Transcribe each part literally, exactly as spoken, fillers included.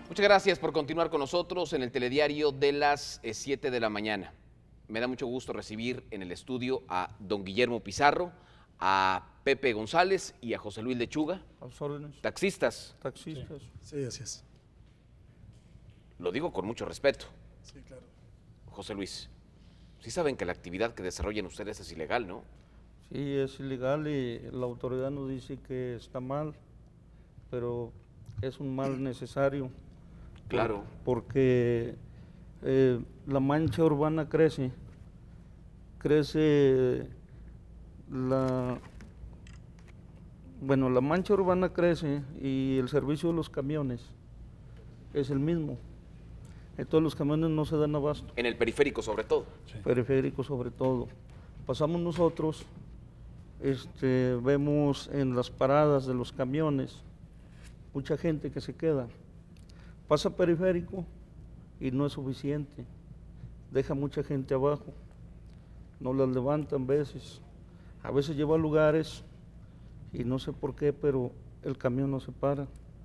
Muchas gracias por continuar con nosotros en el telediario de las siete de la mañana. Me da mucho gusto recibir en el estudio a don Guillermo Pizarro, a Pepe González y a José Luis Lechuga, taxistas. Taxistas. Sí, así es. Lo digo con mucho respeto. Sí, claro. José Luis, sí saben que la actividad que desarrollan ustedes es ilegal, ¿no? Sí, es ilegal y la autoridad nos dice que está mal, pero es un mal necesario. Claro. Por, porque eh, la mancha urbana crece, crece la, bueno, la mancha urbana crece y el servicio de los camiones es el mismo. Entonces los camiones no se dan abasto. En el periférico sobre todo. Sí. Periférico sobre todo. Pasamos nosotros, este, vemos en las paradas de los camiones mucha gente que se queda. Pasa periférico y no es suficiente. Deja mucha gente abajo. No las levantan veces. A veces lleva a lugares y no sé por qué, pero el camión no se para.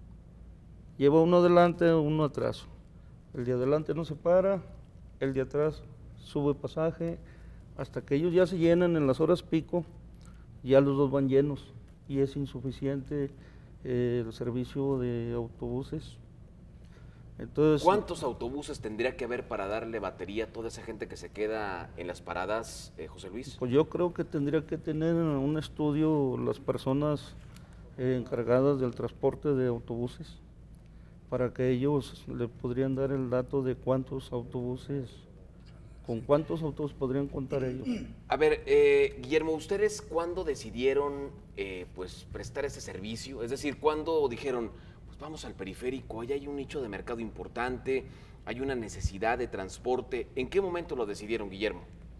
Lleva uno adelante, uno atrás. El de adelante no se para, el de atrás sube pasaje, hasta que ellos ya se llenan en las horas pico, ya los dos van llenos y es insuficiente eh, el servicio de autobuses. Entonces, ¿cuántos autobuses tendría que haber para darle batería a toda esa gente que se queda en las paradas, eh, José Luis? Pues yo creo que tendría que tener un estudio las personas eh, encargadas del transporte de autobuses, para que ellos le podrían dar el dato de cuántos autobuses, con cuántos autobuses podrían contar ellos. A ver, eh, Guillermo, ¿ustedes cuándo decidieron eh, pues prestar ese servicio? Es decir, ¿cuándo dijeron, pues vamos al periférico, ahí hay un nicho de mercado importante, hay una necesidad de transporte? ¿En qué momento lo decidieron, Guillermo?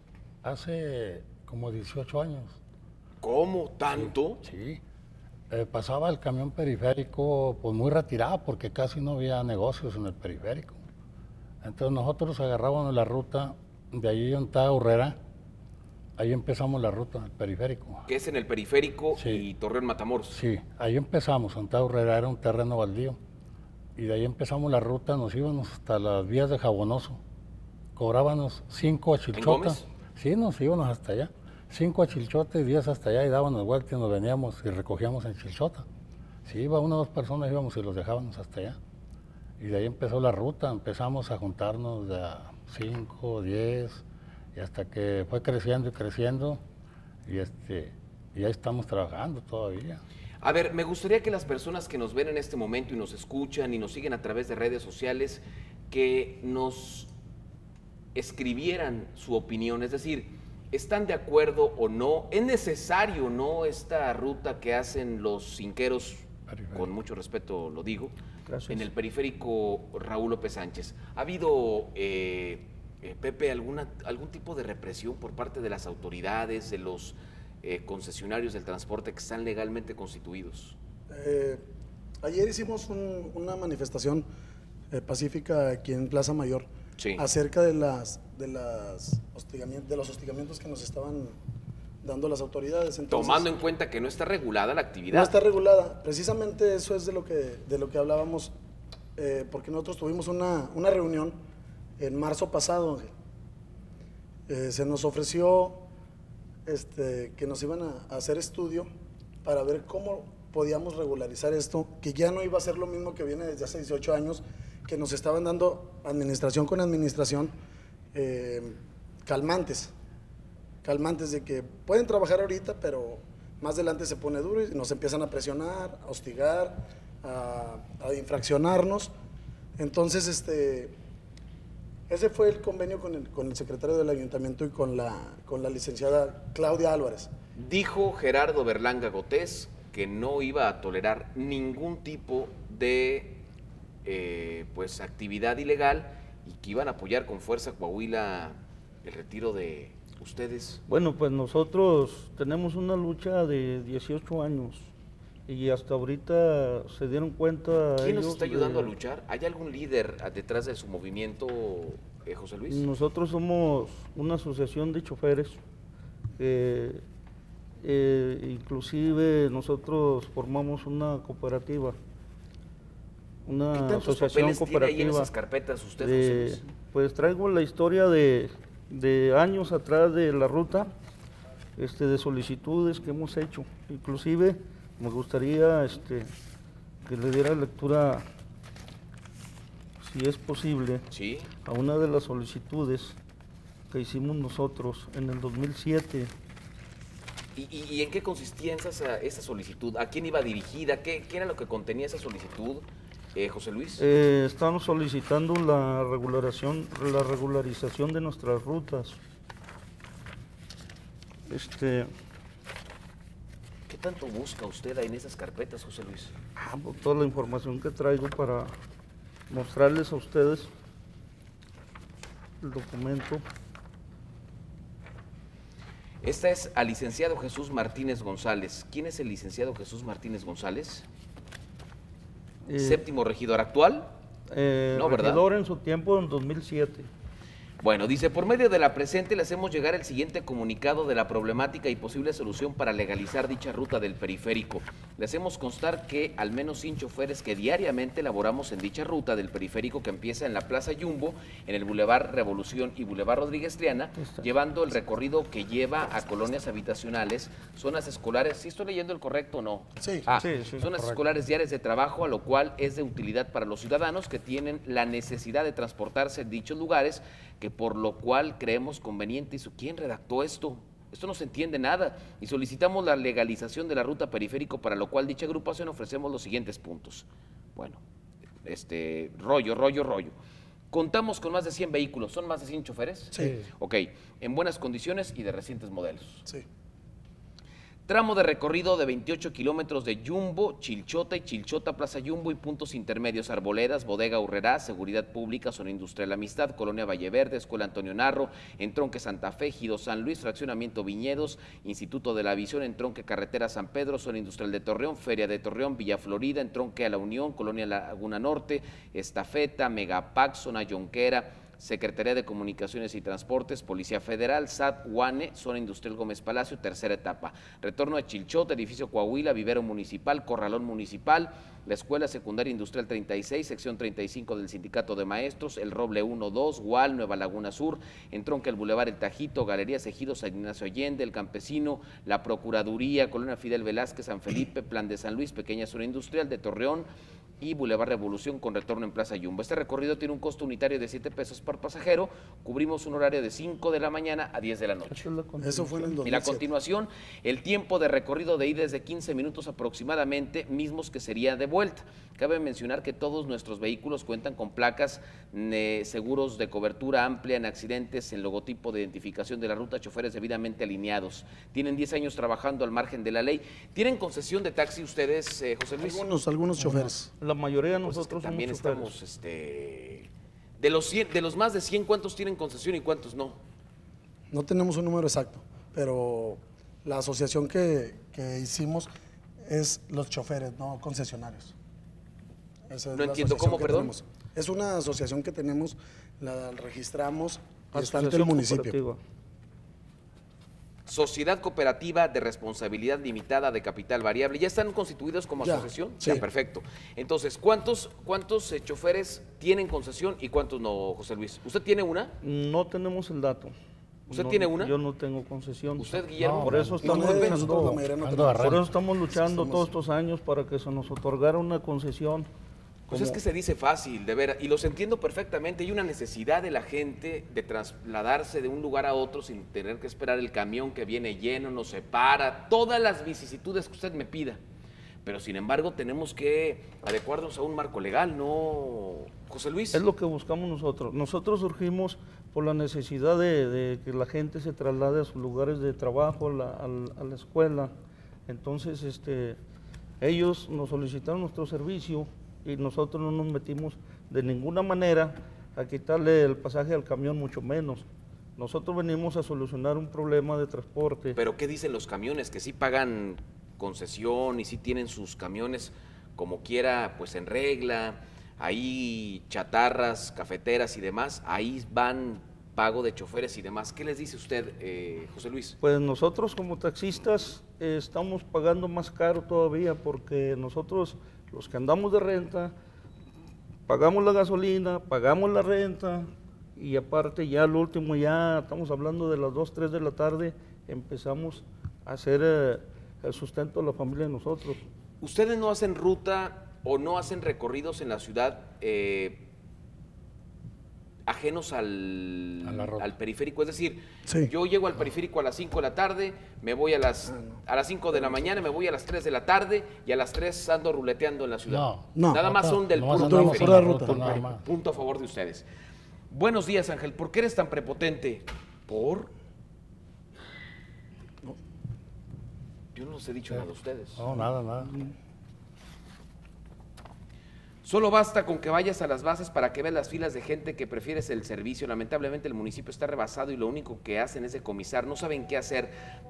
Hace como dieciocho años. ¿Cómo? ¿Tanto? Sí. sí. Eh, pasaba el camión periférico pues muy retirado porque casi no había negocios en el periférico. Entonces nosotros agarrábamos la ruta de allí en Tada Urrera, ahí empezamos la ruta en el periférico. ¿Que es en el periférico sí. y Torreón Matamoros? Sí, ahí empezamos, en Tada Urrera era un terreno baldío. Y de ahí empezamos la ruta, nos íbamos hasta las vías de Jabonoso. Cobrábamos cinco a Chilchota. Sí, nos íbamos hasta allá. Cinco a Chilchota y diez hasta allá y dábamos vueltas y nos veníamos y recogíamos en Chilchota. Si iba una o dos personas íbamos y los dejábamos hasta allá. Y de ahí empezó la ruta, empezamos a juntarnos de a cinco, diez, y hasta que fue creciendo y creciendo, y, este, y ahí estamos trabajando todavía. A ver, me gustaría que las personas que nos ven en este momento y nos escuchan y nos siguen a través de redes sociales, que nos escribieran su opinión, es decir, ¿están de acuerdo o no? ¿Es necesario o no esta ruta que hacen los cinqueros, con mucho respeto lo digo, Gracias. en el periférico Raúl López Sánchez? ¿Ha habido, eh, eh, Pepe, alguna, algún tipo de represión por parte de las autoridades, de los eh, concesionarios del transporte que están legalmente constituidos? Eh, ayer hicimos un, una manifestación eh, pacífica aquí en Plaza Mayor, sí, acerca de las de las hostigamientos, de los hostigamientos que nos estaban dando las autoridades. Entonces, tomando en cuenta que no está regulada la actividad. No está regulada, precisamente eso es de lo que de lo que hablábamos, eh, porque nosotros tuvimos una, una reunión en marzo pasado, Ángel. Eh, se nos ofreció este, que nos iban a, a hacer estudio para ver cómo podíamos regularizar esto, que ya no iba a ser lo mismo que viene desde hace dieciocho años, que nos estaban dando administración con administración eh, calmantes, calmantes de que pueden trabajar ahorita, pero más adelante se pone duro y nos empiezan a presionar, a hostigar, a, a infraccionarnos. Entonces, este, ese fue el convenio con el, con el secretario del ayuntamiento y con la, con la licenciada Claudia Álvarez. Dijo Gerardo Berlanga Gotés que no iba a tolerar ningún tipo de eh, pues, actividad ilegal y que iban a apoyar con fuerza Coahuila el retiro de ustedes. Bueno, pues nosotros tenemos una lucha de dieciocho años y hasta ahorita se dieron cuenta. ¿Quién nos está ayudando de... a luchar? ¿Hay algún líder detrás de su movimiento, eh, José Luis? Nosotros somos una asociación de choferes, eh, eh, inclusive nosotros formamos una cooperativa una ¿Qué tantos asociación papeles tiene ahí en cooperativa. esas carpetas usted, de- José Luis? Pues traigo la historia de, de años atrás de la ruta, este, de solicitudes que hemos hecho. Inclusive me gustaría este, que le diera lectura, si es posible, Sí. a una de las solicitudes que hicimos nosotros en el dos mil siete. ¿Y, y- y en qué consistía esa, esa solicitud? ¿A quién iba dirigida? ¿Qué, qué era lo que contenía esa solicitud, eh, José Luis? Eh, estamos solicitando la regularización, la regularización de nuestras rutas. Este, ¿Qué tanto busca usted en esas carpetas, José Luis? ah, pues, toda la información que traigo para mostrarles a ustedes el documento. Esta es al licenciado Jesús Martínez González. ¿Quién es el licenciado Jesús Martínez González? Eh, ¿Séptimo regidor actual? eh, No, ¿verdad? regidor en su tiempo en dos mil siete. Bueno, dice, por medio de la presente le hacemos llegar el siguiente comunicado de la problemática y posible solución para legalizar dicha ruta del periférico. Le hacemos constar que al menos cien choferes que diariamente laboramos en dicha ruta del periférico que empieza en la Plaza Jumbo, en el Boulevard Revolución y Boulevard Rodríguez Triana, llevando el recorrido que lleva a colonias habitacionales, zonas escolares. ¿Sí estoy leyendo el correcto o no? Sí. Ah, Sí, sí, zonas correcto. escolares diarias de trabajo, a lo cual es de utilidad para los ciudadanos que tienen la necesidad de transportarse en dichos lugares, que por lo cual creemos conveniente. ¿Quién redactó esto? Esto no se entiende nada. Y solicitamos la legalización de la ruta periférico, para lo cual dicha agrupación ofrecemos los siguientes puntos. Bueno, este, rollo, rollo, rollo. Contamos con más de cien vehículos. ¿Son más de cien choferes? Sí. Ok, en buenas condiciones y de recientes modelos. Sí. Tramo de recorrido de veintiocho kilómetros de Jumbo, Chilchota y Chilchota, Plaza Jumbo y puntos intermedios: Arboledas, Bodega Urrerá, Seguridad Pública, Zona Industrial Amistad, Colonia Valleverde, Escuela Antonio Narro, Entronque Santa Fe, Gido San Luis, Fraccionamiento Viñedos, Instituto de la Visión, Entronque Carretera San Pedro, Zona Industrial de Torreón, Feria de Torreón, Villa Florida, Entronque a la Unión, Colonia Laguna Norte, Estafeta, Megapac, Zona Yonquera, Secretaría de Comunicaciones y Transportes, Policía Federal, S A T, UANE, Zona Industrial Gómez Palacio, tercera etapa. Retorno a Chilchota, Edificio Coahuila, Vivero Municipal, Corralón Municipal, la Escuela Secundaria Industrial treinta y seis, Sección treinta y cinco del Sindicato de Maestros, El Roble uno dos, Gual, Nueva Laguna Sur, Entronque el Boulevard El Tajito, Galerías Ejido, San Ignacio Allende, El Campesino, la Procuraduría, Colonia Fidel Velázquez, San Felipe, Plan de San Luis, Pequeña Zona Industrial de Torreón y Boulevard Revolución, con retorno en Plaza Jumbo. Este recorrido tiene un costo unitario de siete pesos por pasajero. Cubrimos un horario de cinco de la mañana a diez de la noche. Esa es la Eso fue en el dos Y mil la siete. continuación, el tiempo de recorrido de ida es de quince minutos aproximadamente, mismos que sería de vuelta. Cabe mencionar que todos nuestros vehículos cuentan con placas, eh, seguros de cobertura amplia en accidentes, en logotipo de identificación de la ruta, choferes debidamente alineados. Tienen diez años trabajando al margen de la ley. ¿Tienen concesión de taxi ustedes, eh, José Luis? Algunos, algunos choferes. La mayoría de Pues es que nosotros también somos choferes. estamos, este, de los cien, de los más de cien, ¿cuántos tienen concesión y cuántos no? No tenemos un número exacto, pero la asociación que, que hicimos es los choferes, no concesionarios. Esa es No la entiendo, asociación ¿cómo, que perdón? tenemos. Es una asociación que tenemos, la registramos y está ante el Asociación municipio. cooperativa. Sociedad Cooperativa de Responsabilidad Limitada de Capital Variable. ¿Ya están constituidos como Ya, asociación? sí. Ya, perfecto. Entonces, ¿cuántos, cuántos eh, choferes tienen concesión y cuántos no, José Luis? ¿Usted tiene una? No tenemos el dato. ¿Usted No, tiene una? Yo no tengo concesión. ¿Usted, Guillermo? Por eso La estamos mayoría de luchando, nosotros, la mayoría no Ando tenemos. agarrando. por eso estamos luchando Estamos- todos estos años para que se nos otorgara una concesión. Pues como- es que se dice fácil, de ver, y los entiendo perfectamente. Hay una necesidad de la gente de trasladarse de un lugar a otro sin tener que esperar el camión que viene lleno, nos separa, todas las vicisitudes que usted me pida. Pero sin embargo tenemos que adecuarnos a un marco legal, ¿no, José Luis? Es lo que buscamos nosotros. Nosotros surgimos por la necesidad de, de que la gente se traslade a sus lugares de trabajo, a la, a la- a la escuela. Entonces, este, ellos nos solicitaron nuestro servicio y nosotros no nos metimos de ninguna manera a quitarle el pasaje al camión, mucho menos. Nosotros venimos a solucionar un problema de transporte. Pero ¿qué dicen los camiones? Que sí pagan concesión y sí tienen sus camiones como quiera, pues en regla, ahí chatarras, cafeteras y demás, ahí van pago de choferes y demás. ¿Qué les dice usted, eh, José Luis? Pues nosotros como taxistas eh, estamos pagando más caro todavía porque nosotros, los que andamos de renta, pagamos la gasolina, pagamos la renta y aparte ya al último, ya estamos hablando de las dos, tres de la tarde, empezamos a hacer eh, el sustento de la familia de nosotros. ¿Ustedes no hacen ruta o no hacen recorridos en la ciudad eh, ajenos al, A la ruta. al periférico? Es decir, Sí. yo llego al periférico a las cinco de la tarde, me voy a las, a las cinco de la mañana, me voy a las tres de la tarde y a las tres ando ruleteando en la ciudad. No. No. Nada más son del Nomás puro andamos periférico. pura en la ruta, ruta, nada Punto, más. punto a favor de ustedes. Buenos días, Ángel. ¿Por qué eres tan prepotente? ¿Por? Yo no les he dicho nada a ustedes. No, nada, nada. Solo basta con que vayas a las bases para que veas las filas de gente que prefieres el servicio. Lamentablemente el municipio está rebasado y lo único que hacen es decomisar. No saben qué hacer.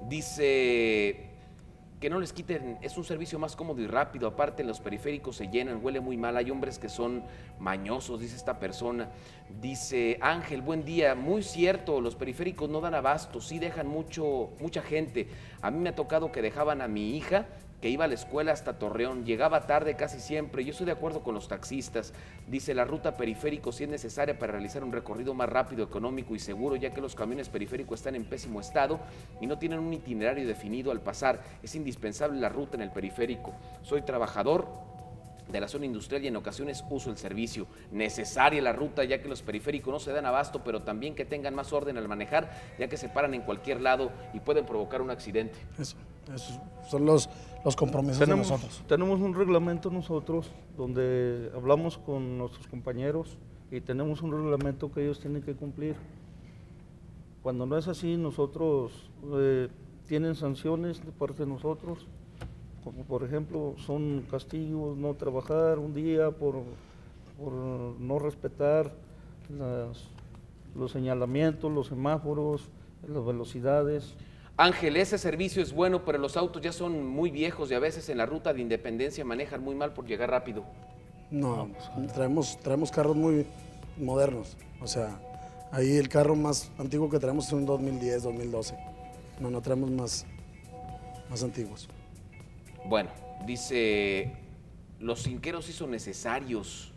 Dice que no les quiten, es un servicio más cómodo y rápido. Aparte los periféricos se llenan, huele muy mal. Hay hombres que son mañosos, dice esta persona. Dice Ángel, buen día. Muy cierto, los periféricos no dan abasto, sí dejan mucho, mucha gente. A mí me ha tocado que dejaban a mi hija que iba a la escuela hasta Torreón, llegaba tarde casi siempre. Yo estoy de acuerdo con los taxistas. Dice, la ruta periférico sí es necesaria para realizar un recorrido más rápido, económico y seguro, ya que los camiones periféricos están en pésimo estado y no tienen un itinerario definido al pasar. Es indispensable la ruta en el periférico. Soy trabajador de la zona industrial y en ocasiones uso el servicio. Necesaria la ruta, ya que los periféricos no se dan abasto, pero también que tengan más orden al manejar, ya que se paran en cualquier lado y pueden provocar un accidente. Eso, esos son los, los compromisos Tenemos, de nosotros. tenemos un reglamento nosotros donde hablamos con nuestros compañeros y tenemos un reglamento que ellos tienen que cumplir. Cuando no es así, nosotros eh, tienen sanciones de parte de nosotros, como por ejemplo son castigos, no trabajar un día por, por no respetar las, los señalamientos, los semáforos, las velocidades. Ángel, ese servicio es bueno, pero los autos ya son muy viejos y a veces en la ruta de Independencia manejan muy mal por llegar rápido. No, traemos, traemos carros muy modernos. O sea, ahí el carro más antiguo que traemos es un dos mil diez, dos mil doce. No, no traemos más, más antiguos. Bueno, dice, los cinqueros sí son necesarios,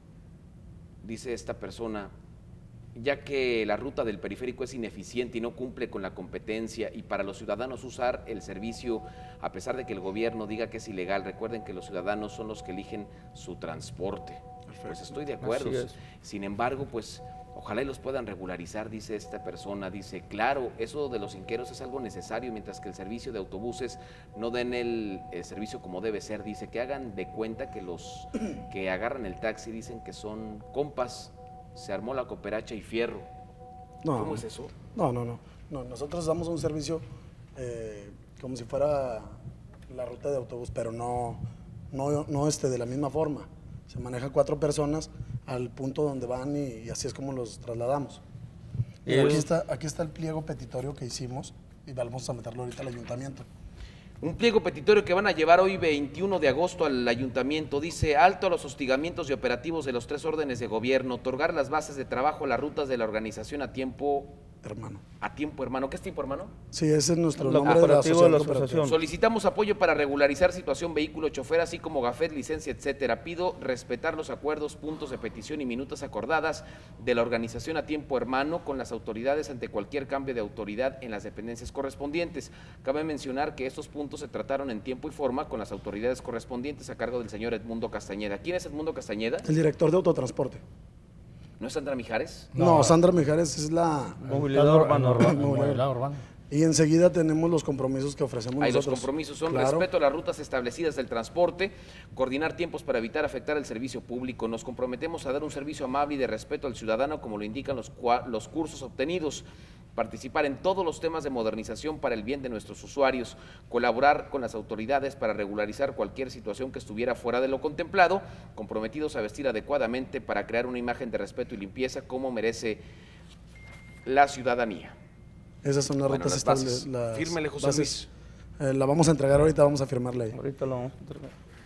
dice esta persona, ya que la ruta del periférico es ineficiente y no cumple con la competencia, y para los ciudadanos usar el servicio, a pesar de que el gobierno diga que es ilegal, recuerden que los ciudadanos son los que eligen su transporte. Pues estoy de acuerdo. Así es. Sin embargo, pues ojalá y los puedan regularizar, dice esta persona. Dice, claro, eso de los cinqueros es algo necesario, mientras que el servicio de autobuses no den el, el servicio como debe ser. Dice que hagan de cuenta que los que agarran el taxi dicen que son compas, se armó la cooperacha y fierro. No, ¿Cómo es eso? No, no, no. no nosotros damos un servicio eh, como si fuera la ruta de autobús, pero no, no, no este, de la misma forma. Se maneja cuatro personas al punto donde van y, y así es como los trasladamos. Y aquí está, aquí está el pliego petitorio que hicimos y vamos a meterlo ahorita al ayuntamiento. Un pliego petitorio que van a llevar hoy veintiuno de agosto al ayuntamiento. Dice, alto a los hostigamientos y operativos de los tres órdenes de gobierno, otorgar las bases de trabajo a las rutas de la organización a tiempo, Hermano. a tiempo hermano. ¿Qué es tiempo hermano? Sí, ese es nuestro La nombre de la cooperativa asociación. de la cooperativa. asociación. Solicitamos apoyo para regularizar situación vehículo, chofer, así como gafet, licencia, etcétera. Pido respetar los acuerdos, puntos de petición y minutas acordadas de la organización a tiempo hermano con las autoridades ante cualquier cambio de autoridad en las dependencias correspondientes. Cabe mencionar que estos puntos se trataron en tiempo y forma con las autoridades correspondientes a cargo del señor Edmundo Castañeda. ¿Quién es Edmundo Castañeda? El director de autotransporte. ¿No es Sandra Mijares? No, No. Sandra Mijares es la... Movilidad Está urbana. urbana, Movilidad. movilidad urbana. Y enseguida tenemos los compromisos que ofrecemos Hay los nosotros. compromisos, son Claro. respeto a las rutas establecidas del transporte, coordinar tiempos para evitar afectar el servicio público. Nos comprometemos a dar un servicio amable y de respeto al ciudadano, como lo indican los, cua- los cursos obtenidos, participar en todos los temas de modernización para el bien de nuestros usuarios, colaborar con las autoridades para regularizar cualquier situación que estuviera fuera de lo contemplado, comprometidos a vestir adecuadamente para crear una imagen de respeto y limpieza como merece la ciudadanía. Esas son las Bueno, rutas las bases. estables. las Fírmele, José bases. Eh, la vamos a entregar ahorita, vamos a firmarla ahí. Ahorita lo vamos a entregar.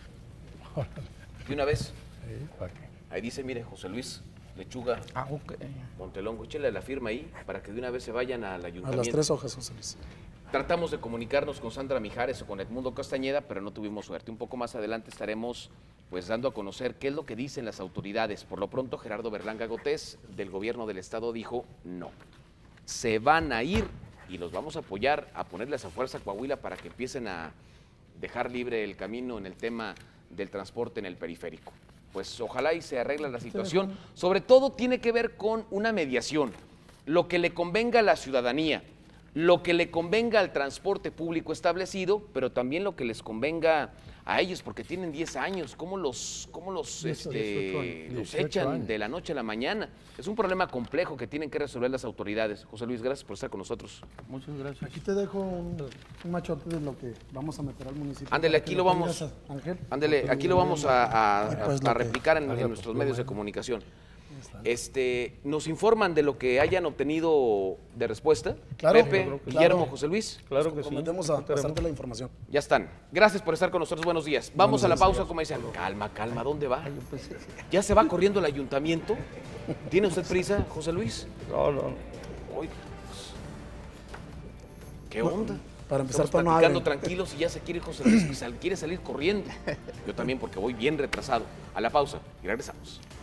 De una vez, Sí, ¿para qué? ahí dice, mire, José Luis Lechuga Ah, ok. Montelongo, échale la firma ahí para que de una vez se vayan al A ayuntamiento. las tres hojas, José Luis. Tratamos de comunicarnos con Sandra Mijares o con Edmundo Castañeda, pero no tuvimos suerte. Un poco más adelante estaremos pues dando a conocer qué es lo que dicen las autoridades. Por lo pronto, Gerardo Berlanga Gotés, del gobierno del estado, dijo no. Se van a ir y los vamos a apoyar a ponerles a fuerza a Coahuila para que empiecen a dejar libre el camino en el tema del transporte en el periférico. Pues ojalá y se arregle la situación. Sobre todo tiene que ver con una mediación, lo que le convenga a la ciudadanía, lo que le convenga al transporte público establecido, pero también lo que les convenga a ellos, porque tienen diez años, ¿cómo los, cómo los, este, los echan de la noche a la mañana? Es un problema complejo que tienen que resolver las autoridades. José Luis, gracias por estar con nosotros. Muchas gracias. Aquí te dejo un, un machote de lo que vamos a meter al municipio. Ándele, aquí lo vamos, Ángel. ándele, aquí lo vamos a, a, Y pues a lo que- replicar en, en nuestros medios de comunicación. Este, nos informan de lo que hayan obtenido de respuesta. Claro, Pepe, claro, Guillermo, claro. José Luis. Claro que sí. Comprometemos a pasarte la información. Ya están. Gracias por estar con nosotros. Buenos días. Vamos Buenos a la días, pausa gracias. comercial. Calma, calma. ¿Dónde va? ¿Ya se va corriendo el ayuntamiento? ¿Tiene usted prisa, José Luis? No, no. Oiga, pues, ¿qué onda? Para empezar, Estamos para no platicando hablen. tranquilos y ya se quiere José Luis, que sal- quiere salir corriendo. Yo también, porque voy bien retrasado. A la pausa y regresamos.